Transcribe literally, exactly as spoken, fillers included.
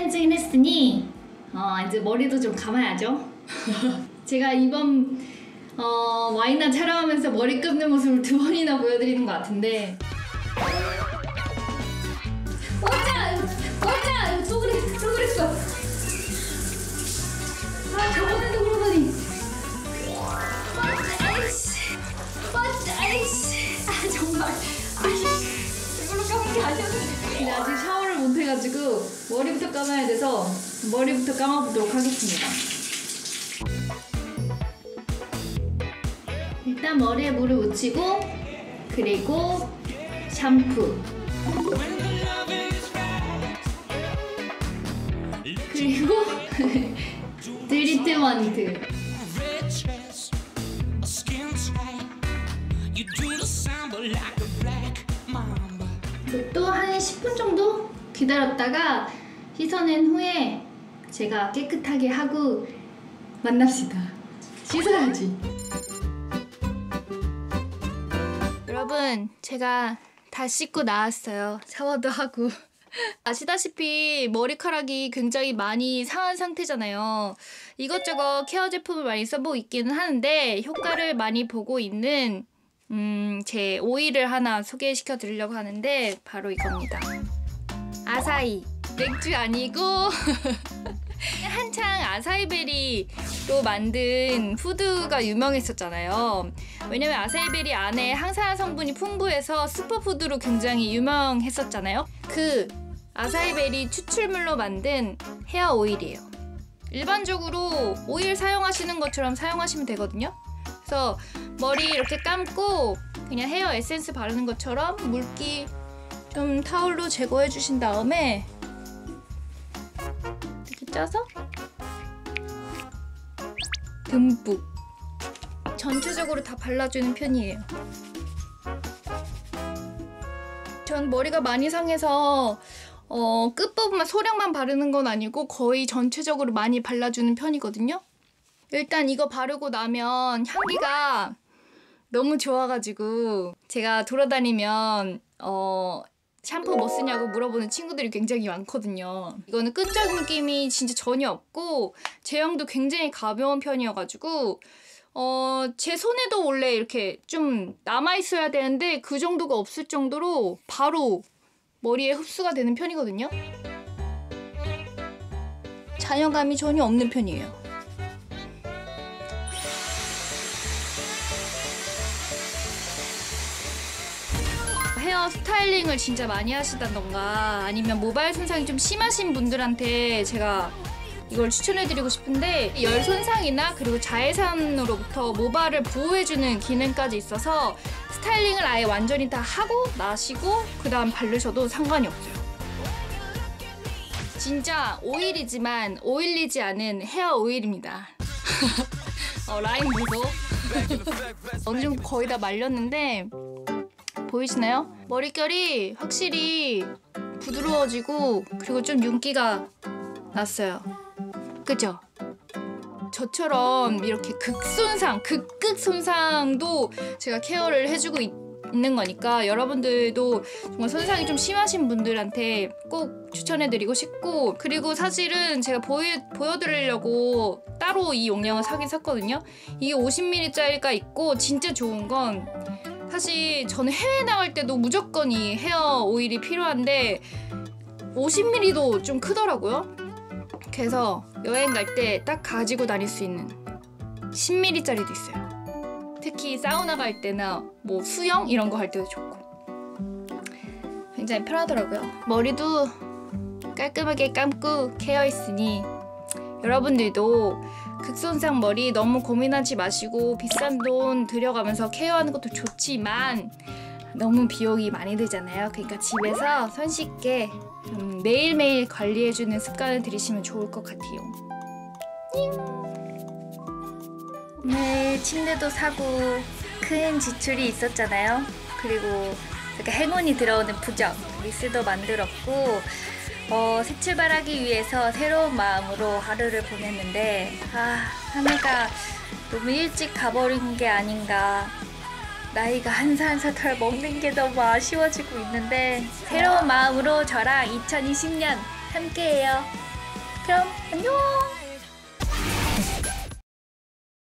클렌징을 했으니 어, 이제 머리도 좀 감아야죠. 제가 이번 어, 와인나 촬영하면서 머리 감는 모습을 두 번이나 보여드리는 것 같은데 어짜! 어짜! 또 그랬어! 또 그랬어! 아 저번에도 그러더니 아이씨 아이씨 아 정말 아이씨 이걸로 감은 게 아니었는데 근데 아직 샤워를 못해가지고 머리부터 감아야 돼서 머리부터 감아보도록 하겠습니다. 일단 머리에 물을 묻히고 그리고 샴푸 그리고 트리트먼트 또 한 십 분 정도 기다렸다가 씻어낸 후에 제가 깨끗하게 하고 만납시다. 씻어야지. 여러분 제가 다 씻고 나왔어요. 샤워도 하고 아시다시피 머리카락이 굉장히 많이 상한 상태잖아요. 이것저것 케어 제품을 많이 써보고 있기는 하는데 효과를 많이 보고 있는 음, 제 오일을 하나 소개시켜 드리려고 하는데 바로 이겁니다. 아사히 맥주 아니고 한창 아사히베리로 만든 푸드가 유명했었잖아요. 왜냐면 아사히베리 안에 항산화 성분이 풍부해서 슈퍼푸드로 굉장히 유명했었잖아요. 그 아사히베리 추출물로 만든 헤어 오일이에요. 일반적으로 오일 사용하시는 것처럼 사용하시면 되거든요. 그래서 머리 이렇게 감고 그냥 헤어 에센스 바르는 것처럼 물기 좀 타올로 제거해 주신 다음에 이렇게 짜서 듬뿍 전체적으로 다 발라주는 편이에요. 전 머리가 많이 상해서 어, 끝부분만 소량만 바르는 건 아니고 거의 전체적으로 많이 발라주는 편이거든요. 일단 이거 바르고 나면 향기가 너무 좋아가지고 제가 돌아다니면 어, 샴푸 뭐 쓰냐고 물어보는 친구들이 굉장히 많거든요. 이거는 끈적 느낌이 진짜 전혀 없고 제형도 굉장히 가벼운 편이어가지고 어, 제 손에도 원래 이렇게 좀 남아있어야 되는데 그 정도가 없을 정도로 바로 머리에 흡수가 되는 편이거든요. 잔여감이 전혀 없는 편이에요. 헤어 스타일링을 진짜 많이 하시다던가 아니면 모발 손상이 좀 심하신 분들한테 제가 이걸 추천해드리고 싶은데 열 손상이나 그리고 자외선으로부터 모발을 보호해주는 기능까지 있어서 스타일링을 아예 완전히 다 하고 나시고 그 다음 바르셔도 상관이 없어요. 진짜 오일이지만 오일리지 않은 헤어 오일입니다. 어, 라인 보소. 어느 정도 거의 다 말렸는데 보이시나요? 머릿결이 확실히 부드러워지고 그리고 좀 윤기가 났어요. 그죠? 저처럼 이렇게 극손상, 극극 손상도 제가 케어를 해주고 있는 거니까 여러분들도 정말 손상이 좀 심하신 분들한테 꼭 추천해드리고 싶고 그리고 사실은 제가 보여, 보여드리려고 따로 이 용량을 사긴 샀거든요. 이게 오십 밀리리터짜리가 있고 진짜 좋은 건 사실 저는 해외 나갈 때도 무조건 이 헤어 오일이 필요한데 오십 밀리리터도 좀 크더라고요. 그래서 여행 갈 때 딱 가지고 다닐 수 있는 십 밀리리터짜리도 있어요. 특히 사우나 갈 때나 뭐 수영 이런 거 할 때도 좋고 굉장히 편하더라고요. 머리도 깔끔하게 감고 케어했으니 여러분들도 극손상 머리 너무 고민하지 마시고 비싼 돈 들여가면서 케어하는 것도 좋지만 너무 비용이 많이 들잖아요. 그러니까 집에서 손쉽게 음, 매일매일 관리해주는 습관을 들이시면 좋을 것 같아요. 오늘 침대도 사고 큰 지출이 있었잖아요. 그리고 이렇게 행운이 들어오는 부적 리스도 만들었고 어, 새 출발하기 위해서 새로운 마음으로 하루를 보냈는데 아, 한 해가 너무 일찍 가버린 게 아닌가. 나이가 한 살 한 살 덜 먹는 게 너무 아쉬워지고 있는데 새로운 마음으로 저랑 이천이십 년 함께해요. 그럼 안녕.